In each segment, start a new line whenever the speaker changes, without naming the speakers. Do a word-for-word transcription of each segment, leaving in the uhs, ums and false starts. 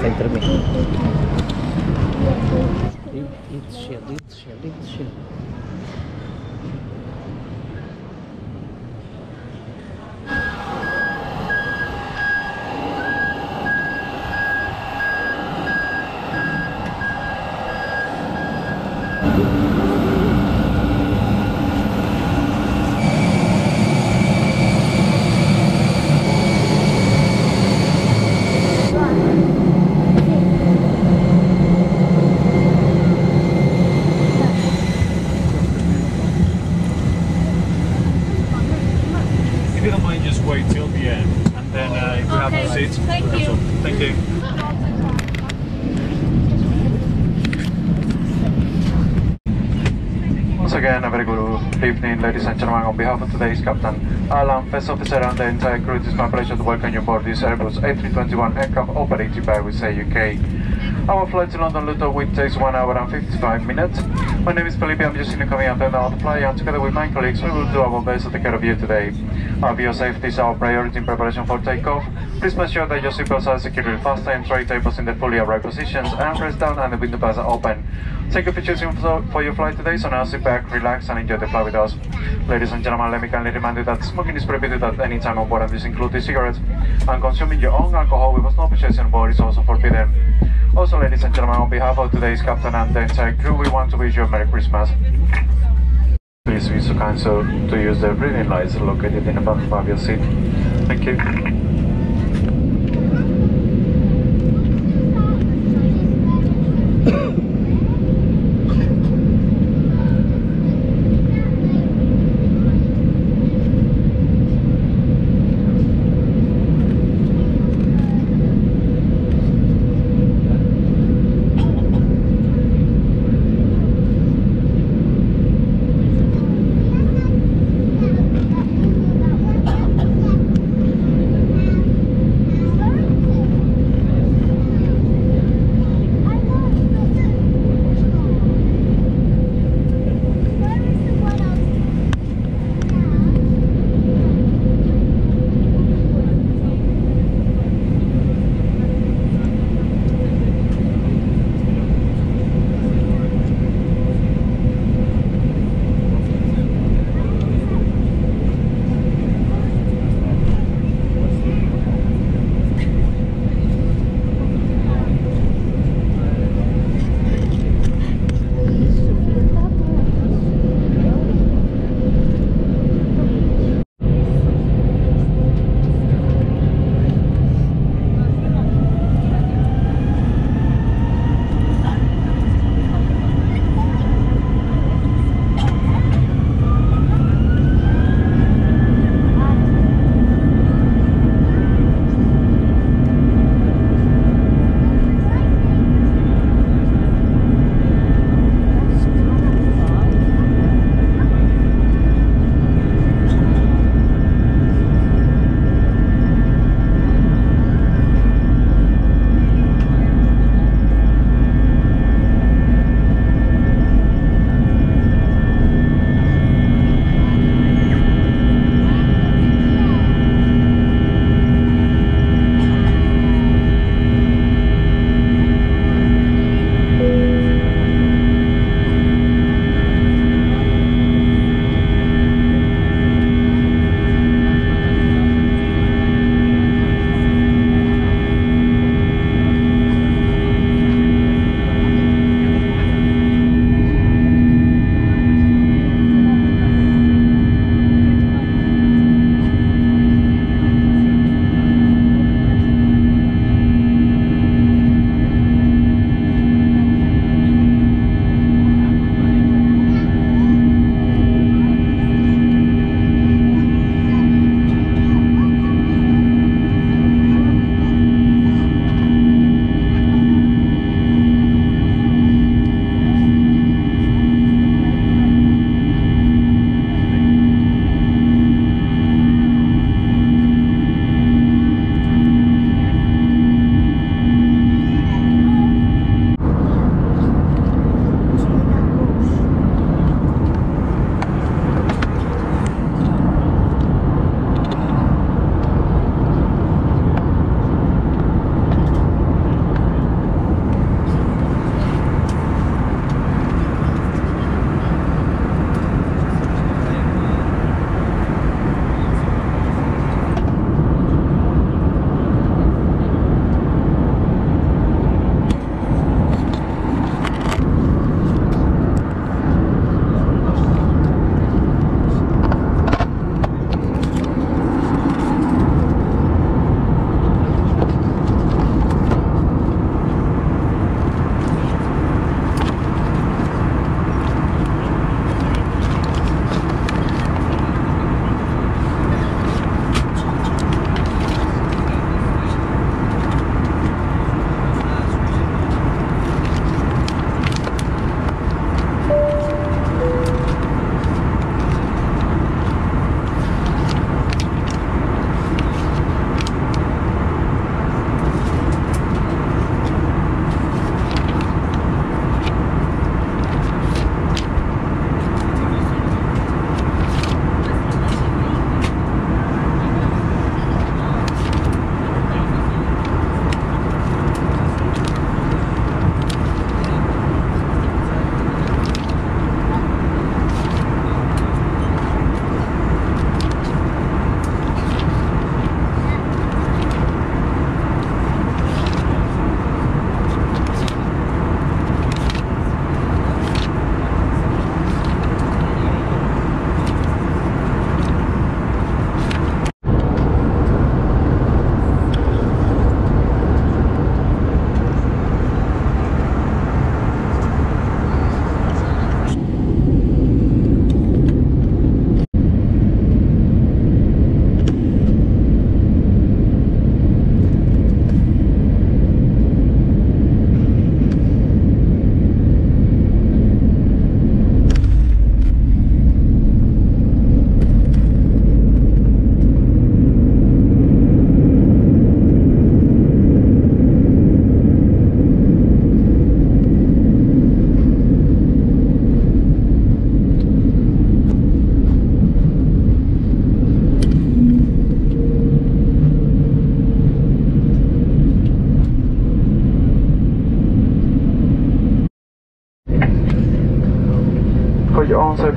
center me. It's shield, it's shield, it's shield.
Again, a very good evening, ladies and gentlemen. On behalf of today's Captain Alan, First Officer and the entire crew, it is my pleasure to welcome you aboard this Airbus A three twenty-one aircraft operated by Wizz Air U K. Our flight to London Luton will take one hour and fifty-five minutes. My name is Felipe, I'm just in the coming attendant on the flight, and together with my colleagues we will do our best to take care of you today. Our your safety is our priority in preparation for takeoff. Please make sure that your seatbelts are securely fastened, tray tables in the fully upright positions, and press down and the window bars are open. Take a picture for your flight today, so now sit back, relax and enjoy the flight with us. Ladies and gentlemen, let me kindly remind you that smoking is prohibited at any time on board, and this includes cigarettes, and consuming your own alcohol with no purchase on board is also forbidden. Also, ladies and gentlemen, on behalf of today's Captain and the entire crew, we want to wish you a Merry Christmas. Please be so kind so to use the reading lights located in the bottom of your seat. Thank you.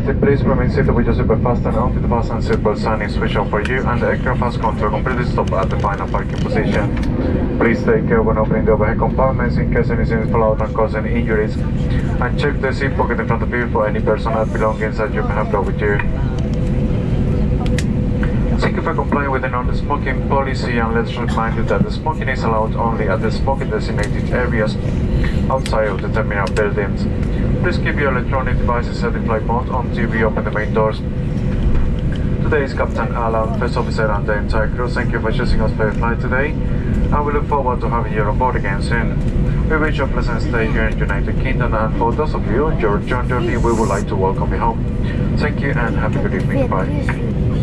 safety, please remain seated with your seatbelt fastened until the fasten seatbelt sign is switched on for you and the aircraft has come to a completely stop at the final parking position. Please take care when opening the overhead compartments in case anything fall out and cause any injuries. And check the seat pocket in front of you for any personal belongings that you may have brought with you. Thank you for complying with the non-smoking policy, and let's remind you that the smoking is allowed only at the smoking designated areas outside of the terminal buildings. Please keep your electronic devices set in flight mode until we open the main doors. Today is Captain Alan, First Officer and the entire crew. Thank you for choosing us for your flight today, and we look forward to having you on board again soon. We wish you a pleasant stay here in the United Kingdom, and for those of you on your return journey, we would like to welcome you home. Thank you and have a good evening. Bye.